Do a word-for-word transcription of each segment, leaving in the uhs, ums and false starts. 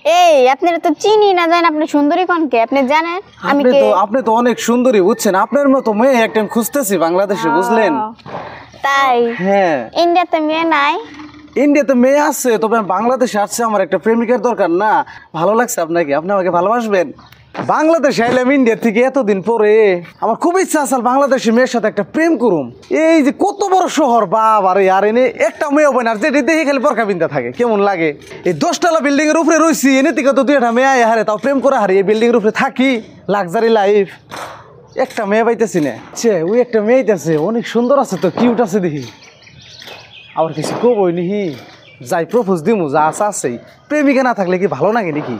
এই আপনারা তো চিনি না জানেন আপনি সুন্দরী কোনকে আপনি জানেন আমি আপনি কে? তো আপনি তো অনেক সুন্দরী বুঝছেন, আপনার মতো মেয়ে একটা খুঁজতেছি বাংলাদেশে, বুঝলেন? তাই হ্যাঁ, ইন্ডিয়াতে মেয়ে নাই? ইন্ডিয়াতে মেয়ে আছে, তবে আমি বাংলাদেশে আসছে, আমার একটা প্রেমিকার দরকার না। ভালো লাগছে আপনাকে, আপনি আমাকে ভালোবাসবেন? বাংলাদেশে আইলাম ইন্ডিয়া থেকে এতদিন পরে, আমার খুব ইচ্ছা আছে বাংলাদেশি মেয়ের সাথে একটা প্রেম করুম। এই যে কত বড় শহর, বাবা রে, আর এনে একটা মেয়ে হবে না, যেটি দেখে খালি পরকা বিন্দা থাকে, কেমন লাগে? এই দশতলা বিল্ডিং এর উপরে রয়েছি, এনে থেকে তো দুই একটা মেয়ে আয় হারে, তাও প্রেম করে হারে এই বিল্ডিং এর উপরে থাকি, লাক্সারি লাইফ। একটা মেয়ে পাইতেছি না। ছে ওই একটা মেয়ে আছে, অনেক সুন্দর আছে তো, কিউট আছে দেখি। আবার কিছু কবই নিহি, যাই প্রপোজ দিমু, যা আছে আছেই। প্রেমিকা না থাকলে কি ভালো লাগে নাকি?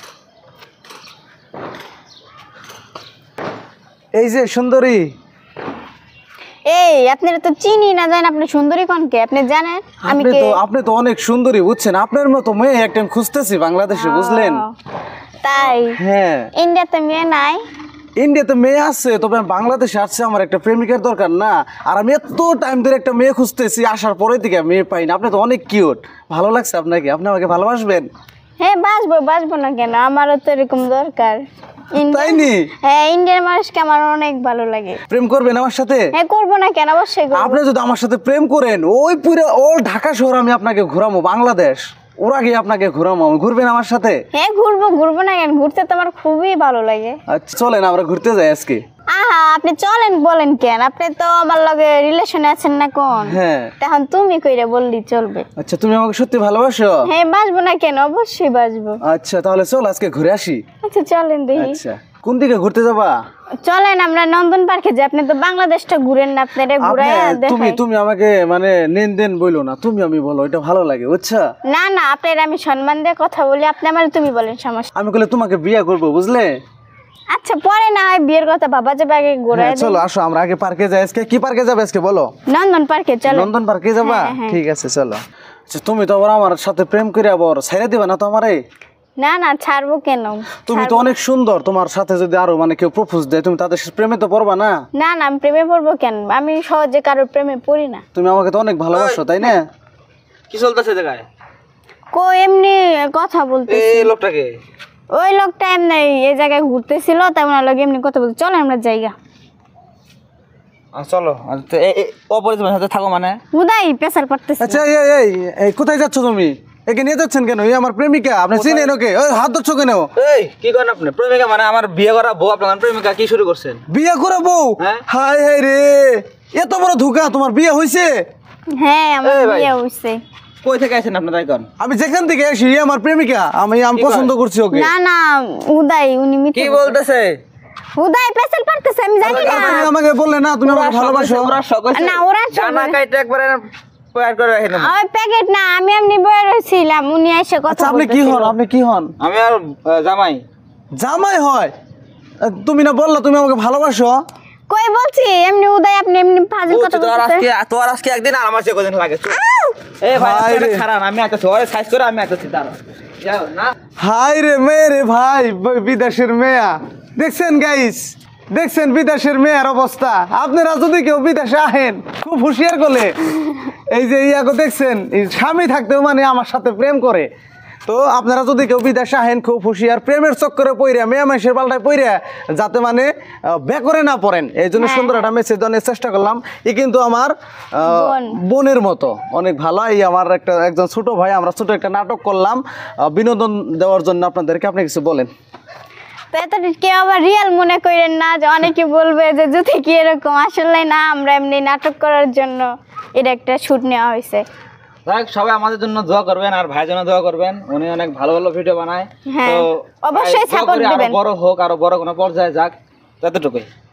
এই যে সুন্দরী। এই আপনারা তো চিনি না জানেন আপনি সুন্দরী কোনকে আপনি জানেন আমি আপনি কে? তো আপনি তো অনেক সুন্দরী বুঝছেন, আপনার মতো মেয়ে একটা খুঁজতেছি বাংলাদেশে, বুঝলেন? তাই হ্যাঁ, ইন্ডিয়াতে মেয়ে নাই? ইন্ডিয়াতে মেয়ে আছে, তবে আমি বাংলাদেশে আসছে, আমার একটা প্রেমিকার দরকার না। আর আমি এত টাইম ধরে একটা মেয়ে খুঁজতেছি, আসার পরে থেকে মেয়ে পাই না। আপনি তো অনেক কিউট, ভালো লাগছে আপনাকে, আপনি আমাকে ভালোবাসবেন? হ্যাঁ বাসবো বাসবো না কেন, আমারও তো এরকম দরকার। তাই নি? হ্যাঁ, ইন্ডিয়ার মানুষকে আমার অনেক ভালো লাগে। প্রেম করবেন আমার সাথে? হ্যাঁ করবো না কেন, অবশ্যই করবো। আপনি যদি আমার সাথে প্রেম করেন, ওই পুরো ওল ঢাকা শহর আমি আপনাকে ঘুরাবো, বাংলাদেশ ওরা গিয়ে আপনাকে ঘুরাবো, ঘুরবেন আমার সাথে? হ্যাঁ ঘুরবো, ঘুরবো না কেন, ঘুরতে তো আমার খুবই ভালো লাগে। আচ্ছা চলেন আমরা ঘুরতে যাই আজকে। আহা আপনি চলেন বলেন কেন, আপনি তো আমার লগে রিলেশনে আছেন না কোন? হ্যাঁ। তখন তুমি কইরা বললি চলবে। আচ্ছা তুমি আমাকে সত্যি ভালোবাসো? হ্যাঁ বাসবো না কেন, অবশ্যই বাসবো। আচ্ছা তাহলে চল আজকে ঘুরে আসি। আচ্ছা চলেন দেখি। আচ্ছা কোন দিকে ঘুরতে যাবা? চলেন আমরা নন্দন পার্কে যাই, আপনি তো বাংলাদেশটা ঘুরেন না, আপনারা ঘুরায় আপনি তুমি দেখাই। তুমি আমাকে মানে নেন দেন বইলো না, তুমি আমি বলো, এটা ভালো লাগে বুঝছো? না না আপনার আমি সম্মান দিয়ে কথা বলি, আপনি আমার তুমি বলেন, সমস্যা। আমি বলে তোমাকে বিয়ে করবো, বুঝলে? আচ্ছা পরে না হয় বিয়ের কথা ভাবা যাবে, আগে ঘুরায় হ্যাঁ, চলো আসো আমরা আগে পার্কে যাই। আজকে কি পার্কে যাবে আজকে বলো? নন্দন পার্কে চলো। নন্দন পার্কে যাবা? হ্যাঁ, হ্যাঁ। ঠিক আছে চলো। আচ্ছা তুমি তো আবার আমার সাথে প্রেম করে আবার ছাইরা দিবা না তো আমারে? না না ছাড়বো কেন, তুমি তো অনেক সুন্দর, তোমার সাথে যদি আরো মানে কেউ প্রপোজ দেয়, তুমি তাদের সাথে প্রেমে তো পড়বা না? না না আমি প্রেমে পড়বো কেন, আমি সহজে কারোর প্রেমে পড়ি না। তুমি আমাকে তো অনেক ভালোবাসো তাই না? কি চলতেছে জায়গায়? কো এমনি কথা বলতে। এই লোকটাকে ওই লোকটা এমনি এই জায়গায় ঘুরতেছিল, তাই ওনার লগে এমনি কথা বলতে। চলো আমরা জায়গা। চলো অপরিচিত সাথে থাকো মানে উদাই পেশাল পড়তেছে। আচ্ছা এই এই এই কোথায় যাচ্ছ তুমি? একে নিয়ে যাচ্ছেন কেন? এই আমার প্রেমিকা, আপনি চিনেন ওকে? ওই হাত ধরছো কেন? এই কি করেন আপনি? প্রেমিকা মানে আমার বিয়ে করা বউ, আপনার প্রেমিকা কি শুরু করছেন? বিয়ে করে বউ? হ্যাঁ। হাই হাই রে, এত বড় ধোঁকা! তোমার বিয়ে হয়েছে? হ্যাঁ আমার এই ভাই। বিয়ে হইছে। কই থেকে আছেন আপনি তাই কোন? আমি যেখান থেকে আসি, এই আমার প্রেমিকা, আমি আমি কি পছন্দ কয়? করছি ওকে। না না উদাই উনি কি মিথ্যে বলতেছে? উদাই পেশাল পড়তেছে, আমি জানি না। আপনি আমাকে বললে না তুমি আমাকে ভালোবাসো? ওরা শখ হইছে? না, ওরা শখ জামা হইছে। কাইটা একবারে পার করে রাখেন। ওই প্যাকেট না, আমি এমনি বয়ে রইছিলাম, উনি এসে কথা আচ্ছা আপনি কি হন? আপনি কি হন? আমি আর আহ, জামাই। জামাই হয়? আহ, তুমি না বললা তুমি আমাকে ভালোবাসো? কই বলছি এমনি উদয়, আপনি এমনি ফাজিল কথা তো আর বলতেছেন। আজকে তো আর আজকে একদিন আর আমার সে কদিন লাগে। এই ভাই ভাই আপনি রে। খারাপ, আমি একটা সরে সাইজ করে আমি একটা দাঁড়াও। যাও না হাই রে মেয়ে রে ভাই, ব- বিদেশের মেয়া দেখছেন গাইস, দেখছেন বিদেশের মেয়ের অবস্থা। আপনারা যদি কেউ বিদেশে আহেন, খুব হুঁশিয়ার করলে এই যে ইয়াকে দেখছেন, এই স্বামী থাকতেও মানে আমার সাথে প্রেম করে। তো আপনারা যদি কেউ বিদেশে আহেন, খুব হুঁশিয়ার, প্রেমের চক্করে পইরা, মেয়ে মানুষের পাল্টায় পইরা যাতে মানে বেকরে না পড়েন, এই জন্য হ্যাঁ, সুন্দর একটা মেসেজ দেওয়ার চেষ্টা করলাম। এ কিন্তু আমার আহ, বোন। বোনের মতো অনেক ভালো। এই আমার একটা একজন ছোট ভাই, আমরা ছোট একটা নাটক করলাম আহ, বিনোদন দেওয়ার জন্য আপনাদেরকে। আপনি কিছু বলেন। তো এটা কেউ আবার রিয়েল মনে করেন না, যে অনেকে বলবে যে যদি কি এরকম, আসলে না, আমরা এমনি নাটক করার জন্য এটা একটা শুট নেওয়া হয়েছে। যাক সবাই আমাদের জন্য দোয়া করবেন আর ভাইয়ের জন্য দোয়া করবেন, উনি অনেক ভালো ভালো ভিডিও বানায়। হ্যাঁ, তো অবশ্যই ভাই, দোয়া support করি আরো দিবেন। বড় হোক, আরো বড় কোনো পর্যায়ে যাক, ততটুকুই।